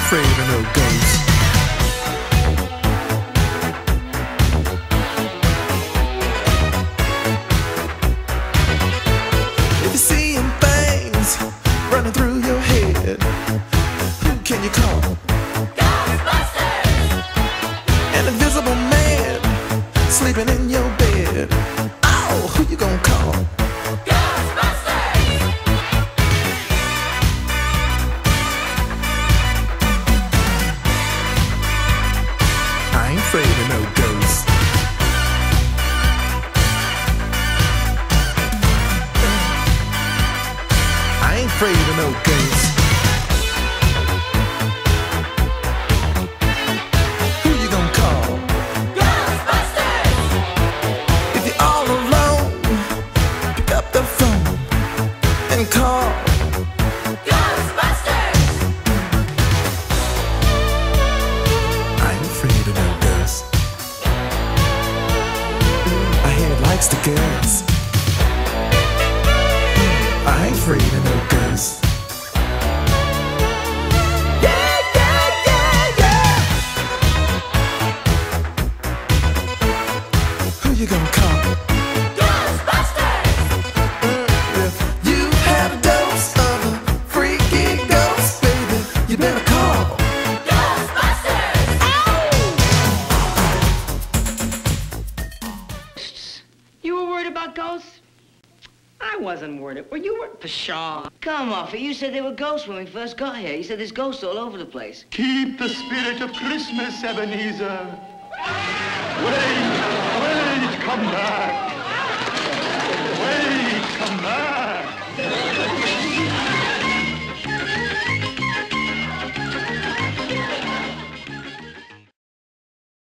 afraid of no ghosts. If you're seeing things running through your head, who can you call? Ghostbusters! An invisible man sleeping in your bed. Oh, who you gonna call? Ghostbusters! I ain't afraid of no ghosts. I ain't afraid of no ghosts. Who you gonna call? Ghostbusters! If you're all alone, pick up the phone and call Ghostbusters! I ain't afraid of no ghosts. I hear it likes the girls. I ain't afraid of no ghosts. Yeah, yeah, yeah, yeah. Who you gonna call? Ghostbusters! If you had a dose of a freaky ghost, baby, you better call Ghostbusters! You were worried about ghosts? I wasn't worried. Well, you were pshaw. Come off it. You said there were ghosts when we first got here. You said there's ghosts all over the place. Keep the spirit of Christmas, Ebenezer. Wait, come back. Wait, come back.